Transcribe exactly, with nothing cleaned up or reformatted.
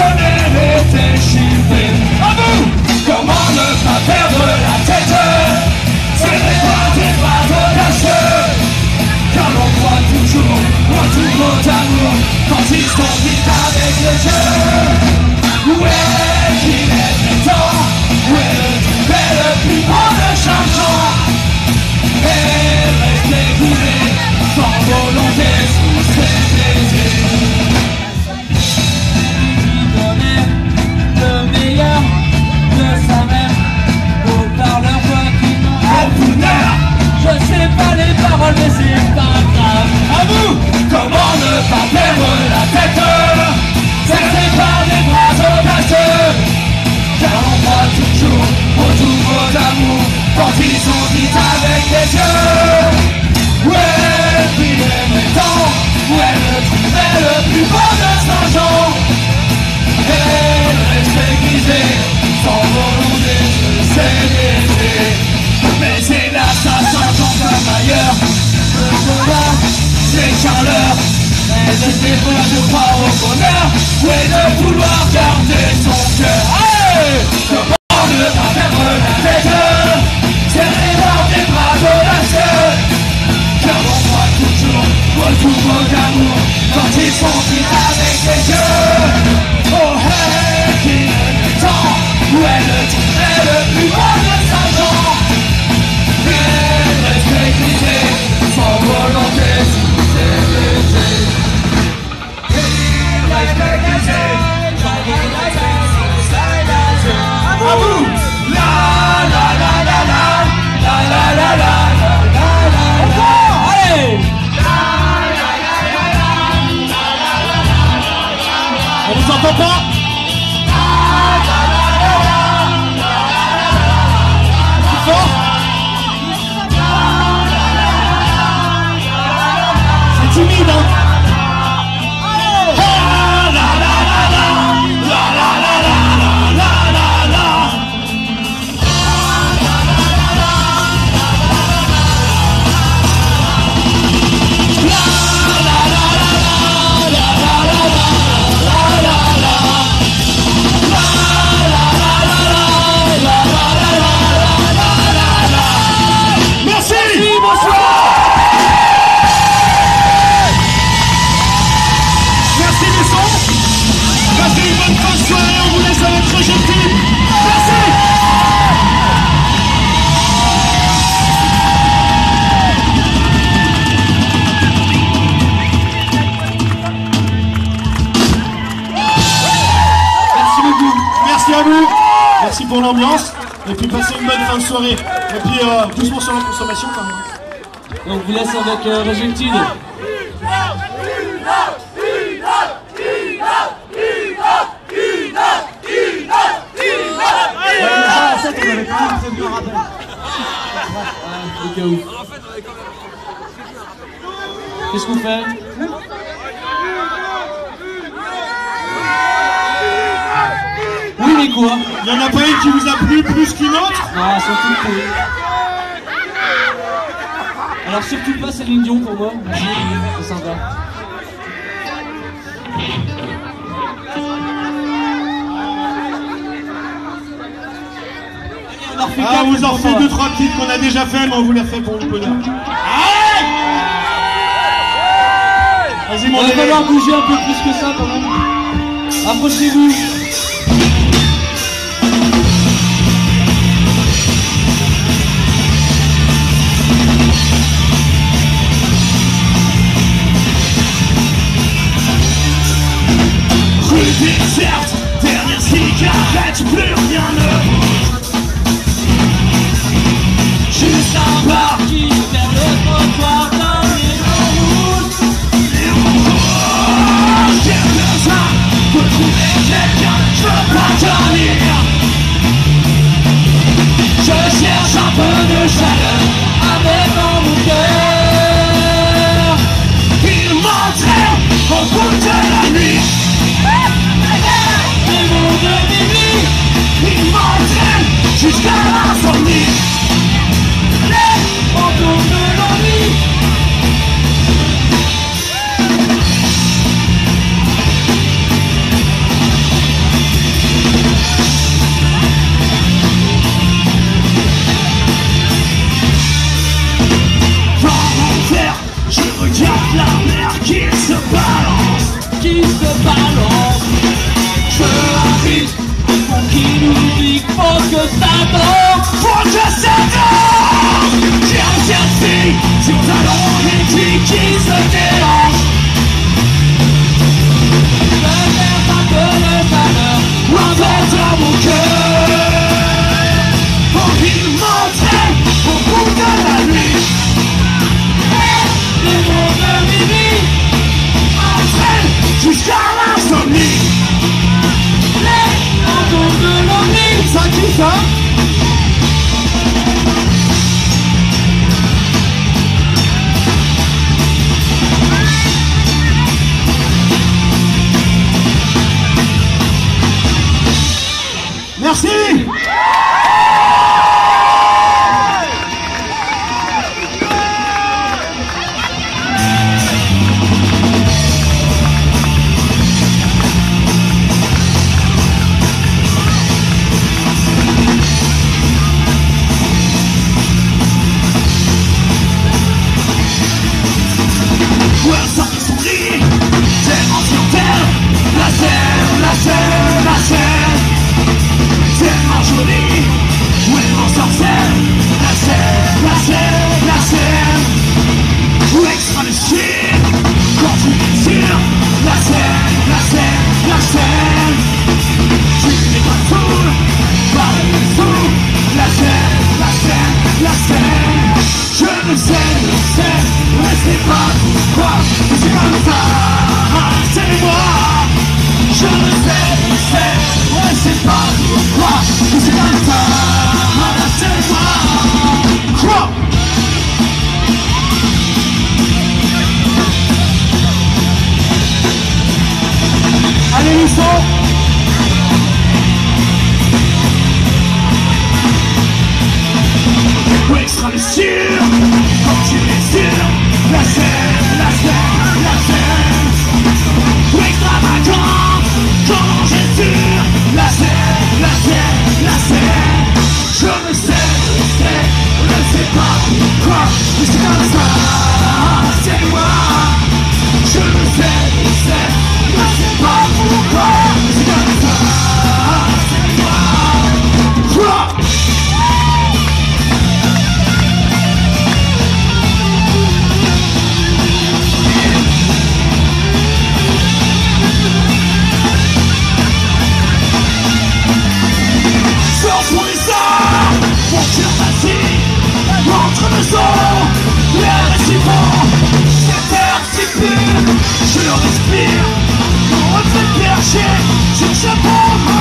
connaît les déchiffrés. À vous, comment ne pas perdre la tête? Serrez pas tes bras audacieux, car l'on croit toujours en tout votre amour quand ils sont vite avec les yeux. Où est qu'il est le temps? Où est le est le plus grand de changeant? Et restez coulés sans volonté sous ses plaisirs. Qui donnait le meilleur de sa mère au parleur qui au bonheur. Je sais pas les paroles mais c'est pas grave. À vous, comment ne pas perdre la tête? Serrez par des bras audacieux, car on croit toujours au tout d'amour quand ils sont dits avec les yeux. Où est qu'il est le temps? Où est le est le plus beau de Saint-Jean? Et rester grisé sans volonté de s'aider. Mais c'est là ça Saint-Jean comme ailleurs. Le bonheur, c'est qu'un leurre. Et de ses peurs de croire au bonheur, et de vouloir garder son cœur. Hey, comment ne pas perdre la tête? Serrez dans des bras audacieux, car on croit toujours au tout mot d'amour quand ils sont dits avec les yeux. Oh hey, qu'il est le temps où est le est le plus beau de Saint-Jean. Et restez grisé sans volonté sous ses baisers. À vous! La la la la la la la la la la la la. Allez! On vous entend pas? Plus fort? C'est timide, hein? Merci pour l'ambiance, et puis passez une bonne fin de soirée. Et puis euh, doucement sur la consommation quand même. On vous laisse avec euh, Rejected. Qu'est-ce qu'on fait? Oui, mais quoi? Il n'y en a pas une qui vous a plu plus qu'une autre? Non, elles sont toutes pourries. Alors surtout pas Céline Dion pour moi. C'est sympa. Ah, on vous en fait deux trois petites qu'on a déjà fait, mais on vous les refait pour le bonheur. Allez! Vas-y, mon on va falloir bouger un peu plus que ça quand même. Approchez-vous. Rue déserte, dernière cigarette, plus rien ne bouge. Juste un bar qui vers le trottoir dans les rouges. Les rouges, quelques-uns, faut trouver quelqu'un. que t'attends Pour que s'attend J'ai un selfie sur ta longue équipe qui se dérange. Ne perds pas que le malheur Entends dans mon cœur envie de montrer au bout de la nuit les mots de minuit entraîne jusqu'à l'insomnie. les fantômes de l'ennui. Ça qui ça? Merci. Où elle sort de son lit, tellement sur terre, la scène, la scène, la scène, tellement jolie, où elle m'ensorcelle, la scène, la scène, la scène, où extra le chien, quand tu es sûr, la scène, la scène, la scène, tu n'es pas fou, par le fou, la scène, la scène, la scène, je ne sais, je sais, mais c'est pas pourquoi, c'est comme ça, c'est moi, je ne sais, je sais, mais c'est pas pourquoi, c'est comme ça, c'est moi, quoi? Allez, ils sont ou extra le sûr, quand tu es sûr, la scène, la scène, la scène, ou extravagant, quand j'ai sûr, la scène, la scène, la scène, je ne sais, je sais, je ne sais pas pourquoi, mais c'est comme ça, c'est moi, je ne sais, je sais, je ne sais pas pourquoi, mais c'est comme ça, c'est moi, quoi? Entre mes os, l'air est si bon, cet air si pur, je le respire, on me fait percher sur ce pont.